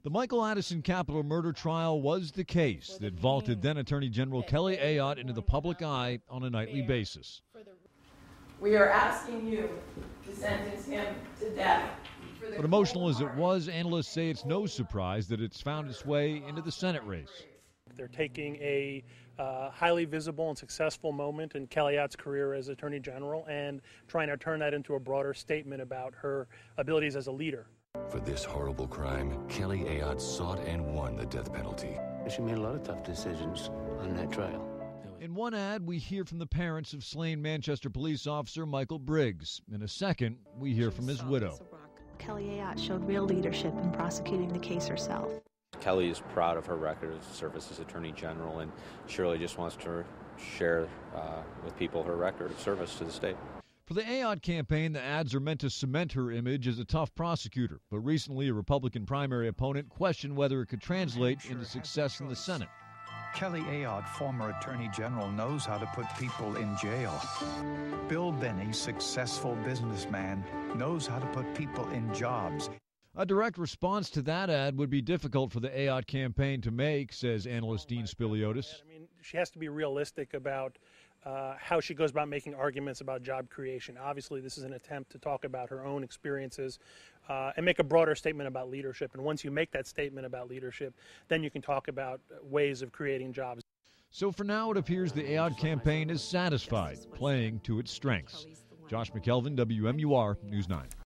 The Michael Addison capital murder trial was the case that vaulted then Attorney General Kelly Ayotte into the public eye on a nightly basis. We are asking you to sentence him to death. But emotional as it was, analysts say it's no surprise that it's found its way into the Senate race. They're taking a highly visible and successful moment in Kelly Ayotte's career as Attorney General and trying to turn that into a broader statement about her abilities as a leader. For this horrible crime, Kelly Ayotte sought and won the death penalty. She made a lot of tough decisions on that trial. In one ad, we hear from the parents of slain Manchester police officer Michael Briggs. In a second, we hear from his widow. Kelly Ayotte showed real leadership in prosecuting the case herself. Kelly is proud of her record of service as Attorney General and surely just wants to share with people her record of service to the state. For the Ayotte campaign, the ads are meant to cement her image as a tough prosecutor. But recently, a Republican primary opponent questioned whether it could translate into success in the Senate. Kelly Ayotte, former Attorney General, knows how to put people in jail. Bill Benny, successful businessman, knows how to put people in jobs. A direct response to that ad would be difficult for the Ayotte campaign to make, says analyst Dean Spiliotis. I mean, she has to be realistic about how she goes about making arguments about job creation. Obviously, this is an attempt to talk about her own experiences and make a broader statement about leadership. And once you make that statement about leadership, then you can talk about ways of creating jobs. So for now, it appears the Ayotte campaign is satisfied, playing to its strengths. Josh McKelvin, WMUR News 9.